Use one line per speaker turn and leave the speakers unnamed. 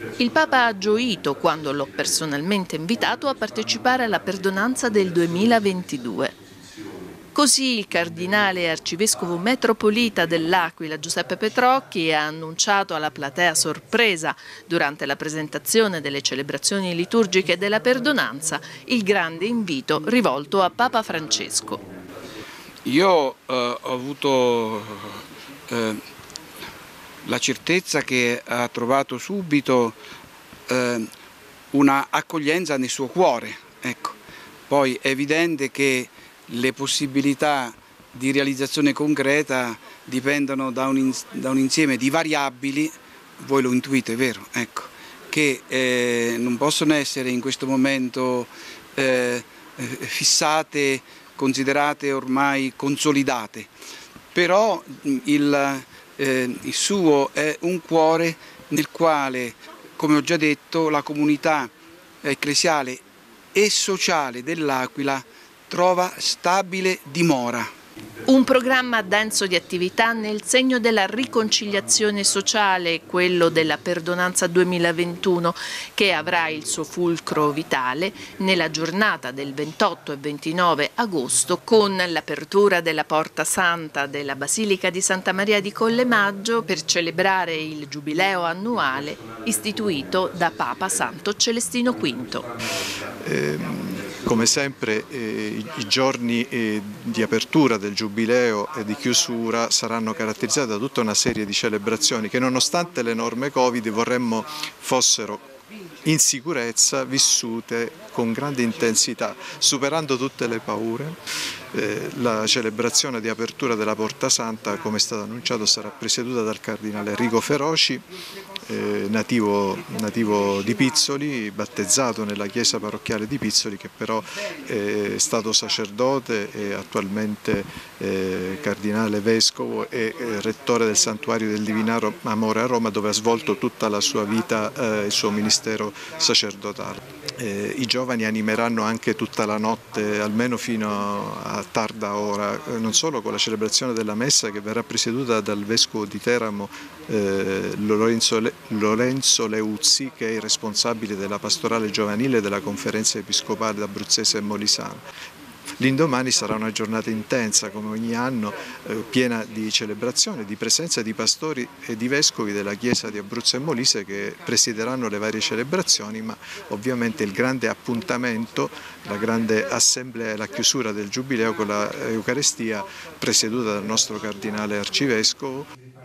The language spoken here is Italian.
Il Papa ha gioito quando l'ho personalmente invitato a partecipare alla perdonanza del 2022. Così il cardinale arcivescovo metropolita dell'Aquila Giuseppe Petrocchi ha annunciato alla platea sorpresa, durante la presentazione delle celebrazioni liturgiche della perdonanza, il grande invito rivolto a Papa Francesco.
Io ho avuto la certezza che ha trovato subito una accoglienza nel suo cuore. Ecco. Poi è evidente che le possibilità di realizzazione concreta dipendono da un insieme di variabili, voi lo intuite, vero? Ecco, che non possono essere in questo momento fissate, considerate ormai consolidate, però il suo è un cuore nel quale, come ho già detto, la comunità ecclesiale e sociale dell'Aquila trova stabile dimora.
Un programma denso di attività nel segno della riconciliazione sociale, quello della Perdonanza 2021, che avrà il suo fulcro vitale nella giornata del 28 e 29 agosto con l'apertura della Porta Santa della Basilica di Santa Maria di Collemaggio per celebrare il giubileo annuale istituito da Papa Santo Celestino V.
Come sempre i giorni di apertura del Giubileo e di chiusura saranno caratterizzati da tutta una serie di celebrazioni che, nonostante le norme Covid, vorremmo fossero in sicurezza, vissute con grande intensità, superando tutte le paure. La celebrazione di apertura della Porta Santa, come è stato annunciato, sarà presieduta dal cardinale Enrico Feroci, nativo di Pizzoli, battezzato nella chiesa parrocchiale di Pizzoli, che però è stato sacerdote e attualmente cardinale vescovo e rettore del Santuario del Divino Amore a Roma, dove ha svolto tutta la sua vita il suo ministero sacerdotale. I giovani animeranno anche tutta la notte, almeno fino a tarda ora, non solo con la celebrazione della messa, che verrà presieduta dal vescovo di Teramo Lorenzo Leuzzi, che è il responsabile della pastorale giovanile della Conferenza Episcopale Abruzzese e Molisana. L'indomani sarà una giornata intensa, come ogni anno, piena di celebrazione, di presenza di pastori e di vescovi della Chiesa di Abruzzo e Molise, che presideranno le varie celebrazioni, ma ovviamente il grande appuntamento, la grande assemblea e la chiusura del Giubileo con la Eucaristia presieduta dal nostro cardinale arcivescovo.